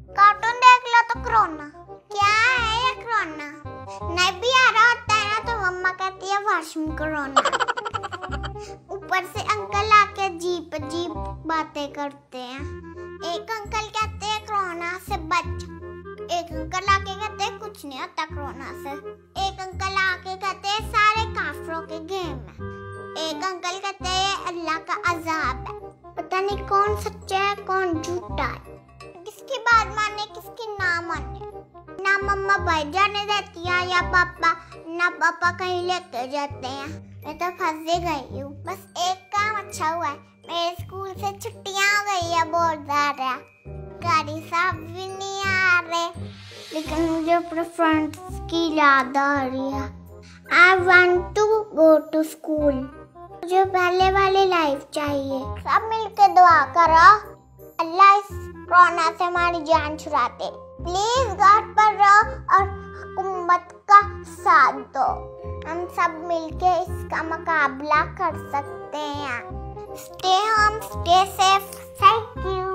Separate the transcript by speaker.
Speaker 1: Cartoon देख लो तो corona. क्या है ये कोरोना? नहीं भी आ रहा होता है ना तो मम्मा कहती है वॉशरूम कोरोना। ऊपर से अंकल आके अजीब अजीब बातें करते हैं। एक अंकल कहते हैं कोरोना से बच, एक अंकल आके कहते हैं कुछ नहीं होता कोरोना से, एक अंकल आके कहते हैं सारे काफिरों के गेम है, एक अंकल कहते हैं अल्लाह का अजाब है। पता नहीं कौन सच्चा है कौन झूठा है, किसकी बात माने किसकी ना माने। ना मम्मा बाहर जाने देती है या पापा, ना पापा कहीं लेके जाते हैं। मैं तो फंस गई हूँ। बस एक काम अच्छा हुआ है, मेरे स्कूल से छुट्टियां हो गई है बहुत ज़्यादा। गाड़ी साहब भी नहीं आ रहे, लेकिन मुझे अपने फ्रेंड्स की याद आ रही है। I want to go to school। मुझे पहले वाली लाइफ चाहिए। सब मिलके दुआ करो अल्लाह इस कोरोना से हमारी जान छुड़ा दे। प्लीज घर पर रहो और हुकूमत का साथ दो। हम सब मिलके इसका मुकाबला कर सकते हैं। Stay home, stay safe. Thank you.